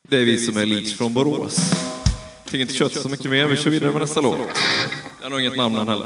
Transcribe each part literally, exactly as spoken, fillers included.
Det är vi som är Leach från Borås. Fick inte kött så mycket mer, vi kör vidare med nästa låt. Jag har nog inget namn än heller.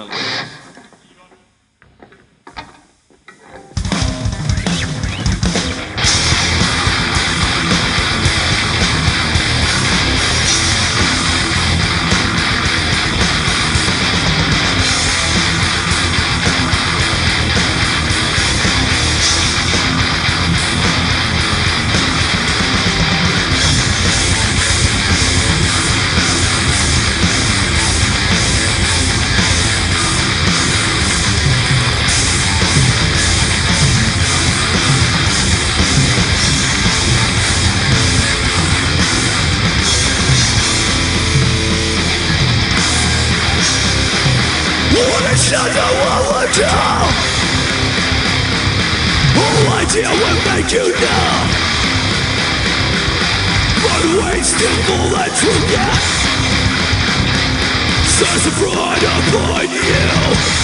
Shadow of a doubt. All idea will make you numb, but wasting full and true death says a pride upon you.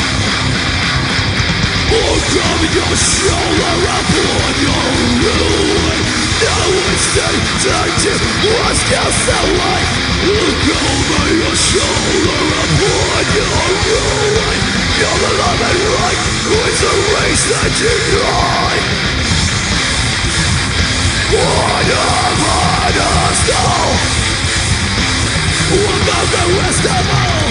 Oh, come your shoulder upon your ruin. Now it's time to wash yourself away. Look over your shoulder upon your ruin. You're the love and right, it's a race that you die. What a pedestal, above the rest of all,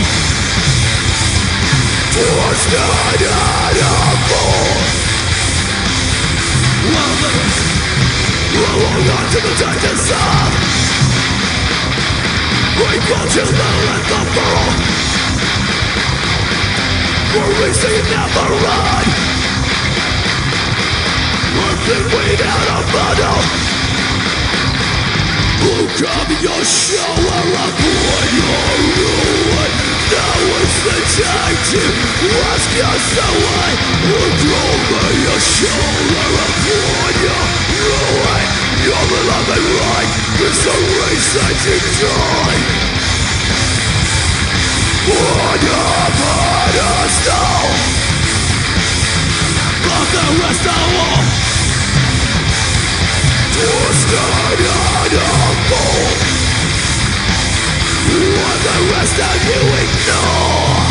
twisted and a fool. Hold on to the darkness of equal to the length of fall. For reason you never run, earthly without a bundle. Who come your shower upon your ruin? Now is the time to wash yourself away. Look over your shoulder upon your ruin. Your beloved right is a race that you die. On your pedestal, but the rest of all, twisted and a fool. What the rest of you ignore.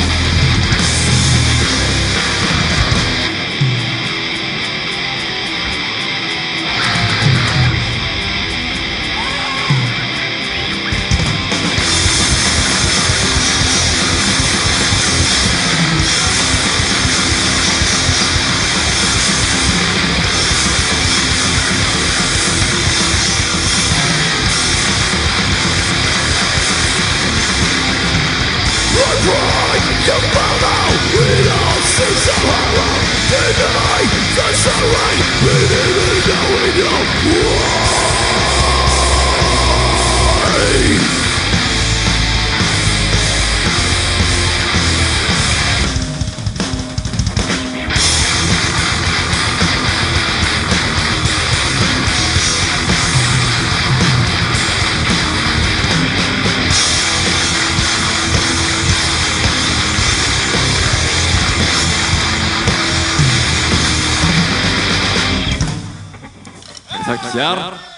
You follow, it all seems so hollow. Deny the sunlight, we didn't know we know why. Tackar.